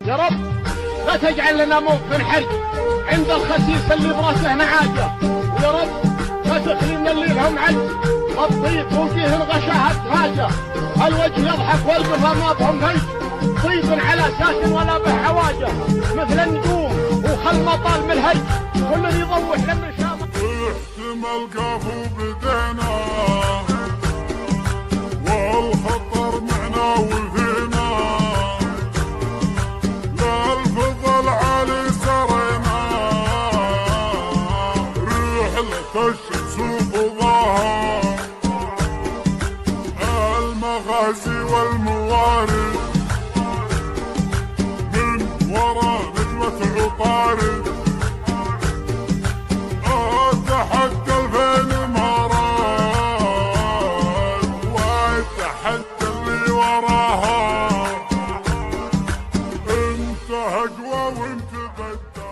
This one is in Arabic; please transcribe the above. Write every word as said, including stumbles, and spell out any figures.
يا رب لا تجعل لنا موقف حرج عند الخسيس اللي براسه نعاجه، ويا رب لا تخلينا اللي لهم عز الضيق وفيه الغشاء حاجه، الوجه يضحك والقفا ما بهم هج، طيب على اساس ولا به حواجه، مثل النجوم وخل مطال من الهج، كل يضوح لما شاف احتمال قافوا بدينا والخطر معنا وفينا، لا الفضل علي سرينا، رحلة الشمس وفضاها المغازي والموارد، من ورا نجمة عطارد اتحدى الفين مراد، واتحدى اللي وراها، انت اقوى وانت بدل.